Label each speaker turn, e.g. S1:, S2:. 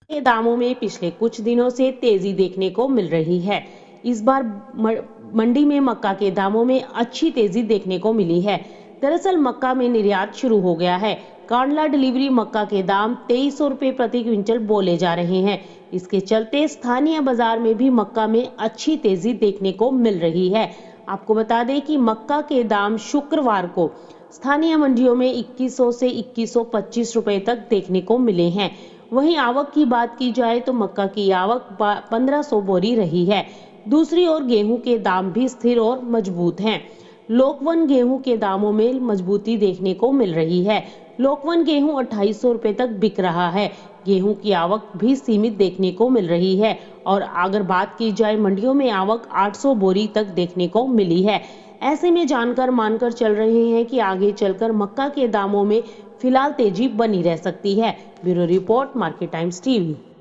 S1: के दामों में पिछले कुछ दिनों से तेजी देखने को मिल रही है। इस बार मंडी में मक्का के दामों में अच्छी तेजी देखने को मिली है। दरअसल मक्का में निर्यात शुरू हो गया है। कांडला डिलीवरी मक्का के दाम 2300 रुपए प्रति क्विंटल बोले जा रहे हैं। इसके चलते स्थानीय बाजार में भी मक्का में अच्छी तेजी देखने को मिल रही है। आपको बता दें कि मक्का के दाम शुक्रवार को स्थानीय मंडियों में 2100 से 2125 रुपए तक देखने को मिले हैं। वहीं आवक की बात की जाए तो मक्का की आवक 1500 बोरी रही है। दूसरी ओर गेहूं के दाम भी स्थिर और मजबूत हैं। लोकवन गेहूं के दामों में मजबूती देखने को मिल रही है। लोकवन गेहूं 2800 रुपए तक बिक रहा है। गेहूं की आवक भी सीमित देखने को मिल रही है और अगर बात की जाए मंडियों में आवक 800 बोरी तक देखने को मिली है। ऐसे में जानकर मानकर चल रहे हैं कि आगे चलकर मक्का के दामों में फिलहाल तेजी बनी रह सकती है। Bureau report, market Times TV.